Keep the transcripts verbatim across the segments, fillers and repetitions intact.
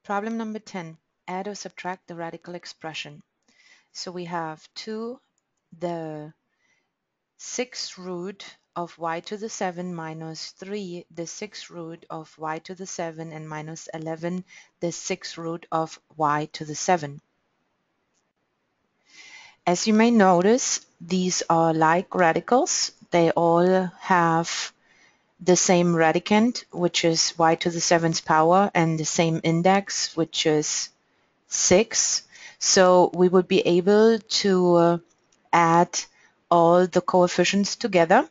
Problem number ten, add or subtract the radical expression. So we have two, the sixth root of y to the seven minus three, the sixth root of y to the seven, and minus eleven, the sixth root of y to the seven. As you may notice, these are like radicals. They all have the same radicand, which is y to the seventh power, and the same index, which is six. So we would be able to uh, add all the coefficients together,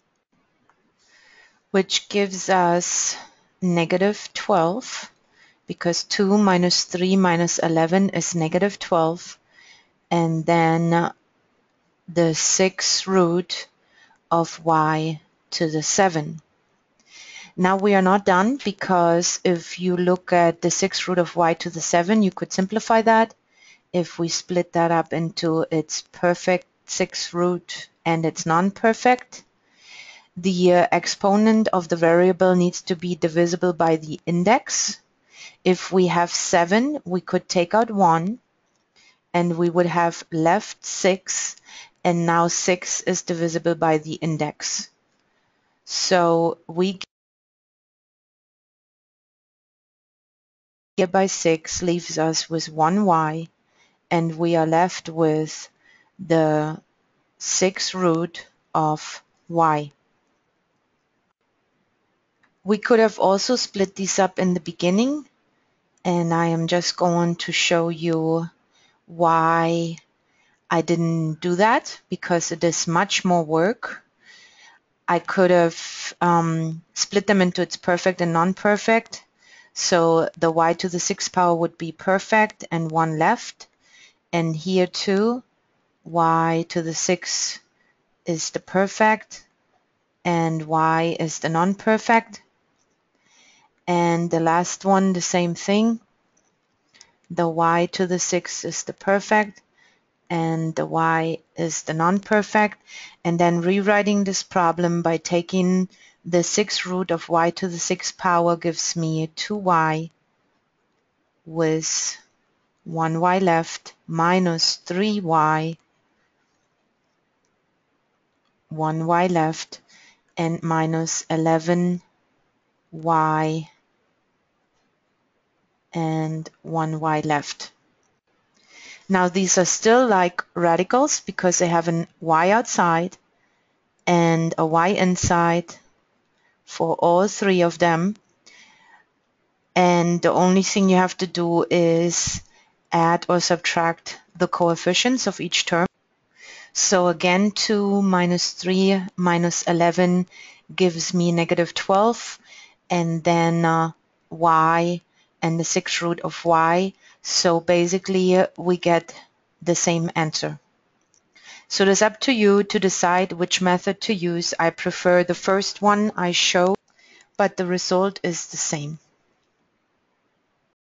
which gives us negative twelve, because two minus three minus eleven is negative twelve, and then uh, the sixth root of y to the seven. Now we are not done, because if you look at the sixth root of y to the seven, you could simplify that. If we split that up into its perfect sixth root and its non-perfect, the uh, exponent of the variable needs to be divisible by the index. If we have seven, we could take out one, and we would have left six, and now six is divisible by the index. So we get by six leaves us with one y, and we are left with the sixth root of y. We could have also split these up in the beginning, and I am just going to show you why I didn't do that, because it is much more work. I could have um, split them into its perfect and non-perfect. So the y to the sixth power would be perfect and one left. And here too, y to the sixth is the perfect and y is the non-perfect. And the last one, the same thing. The y to the sixth is the perfect and the y is the non-perfect. And then rewriting this problem by taking the sixth root of y to the sixth power gives me two y with one y left, minus three y, one y left, and minus eleven y and one y left. Now these are still like radicals because they have an y outside and a y inside for all three of them. And the only thing you have to do is add or subtract the coefficients of each term. So again, two minus three minus eleven gives me negative twelve, and then uh, y and the sixth root of y. So basically uh, we get the same answer. So it is up to you to decide which method to use. I prefer the first one I showed, but the result is the same.